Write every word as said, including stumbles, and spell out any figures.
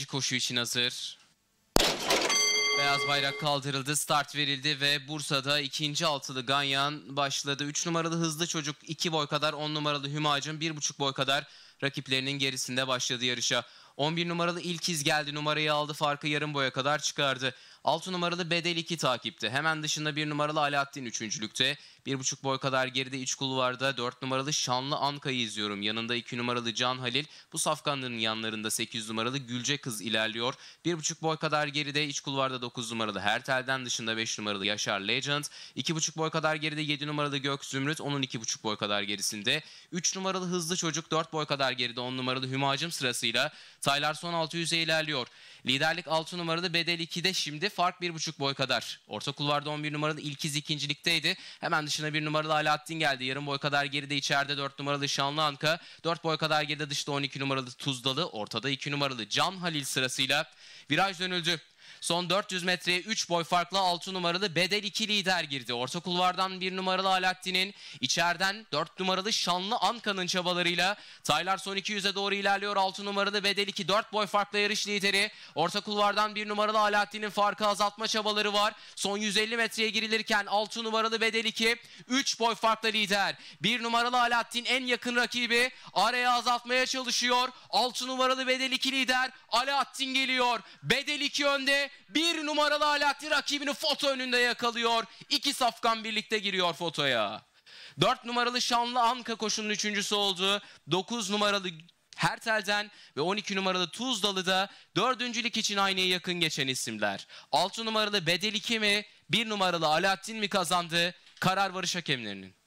ikinci koşu için hazır. Beyaz bayrak kaldırıldı, start verildi ve Bursa'da ikinci altılı Ganyan başladı. üç numaralı Hızlı Çocuk iki boy kadar, on numaralı Hümacun bir buçuk boy kadar rakiplerinin gerisinde başladı yarışa. on bir numaralı İlkiz geldi, numarayı aldı, farkı yarım boya kadar çıkardı. altı numaralı Bedel iki takipte. Hemen dışında bir numaralı Alaaddin üçüncülükte. bir buçuk boy kadar geride iç kulvarda dört numaralı Şanlı Anka'yı izliyorum. Yanında iki numaralı Can Halil. Bu safkanların yanlarında sekiz numaralı Gülce Kız ilerliyor. bir buçuk boy kadar geride iç kulvarda dokuz numaralı Hertel'den, dışında beş numaralı Yaşar Legend. iki buçuk boy kadar geride yedi numaralı Gök Zümrüt. Onun iki buçuk boy kadar gerisinde. üç numaralı Hızlı Çocuk dört boy kadar geride on numaralı Hümacım sırasıyla. Taylar son altı yüze ilerliyor. Liderlik altı numaralı Bedel iki'de, şimdi fark bir buçuk boy kadar. Orta kulvarda on bir numaralı İlkiz ikincilikteydi. Hemen dışına bir numaralı Alaaddin geldi. Yarım boy kadar geride içeride dört numaralı Şanlı Anka. dört boy kadar geride dışta on iki numaralı Tuzdalı. Ortada iki numaralı Can Halil sırasıyla. Viraj dönüldü. Son dört yüz metreye üç boy farklı altı numaralı Bedel iki lider girdi. Orta kulvardan bir numaralı Alaaddin'in, içeriden dört numaralı Şanlı Anka'nın çabalarıyla Taylar son iki yüze doğru ilerliyor. altı numaralı Bedel iki dört boy farklı yarış lideri. Orta kulvardan bir numaralı Alaaddin'in farkı azaltma çabaları var. Son yüz elli metreye girilirken altı numaralı Bedel iki üç boy farklı lider. bir numaralı Alaaddin en yakın rakibi, araya azaltmaya çalışıyor. altı numaralı Bedel iki lider. Alaaddin geliyor. Bedel iki önde. bir numaralı Alaaddin rakibini foto önünde yakalıyor. İki safkan birlikte giriyor fotoya. dört numaralı Şanlı Anka koşunun üçüncüsü oldu. dokuz numaralı Hertel'den ve on iki numaralı Tuzdalı'da dördüncülük için aynaya yakın geçen isimler. altı numaralı Bedel iki mi, bir numaralı Alaaddin mi kazandı? Karar varış hakemlerinin.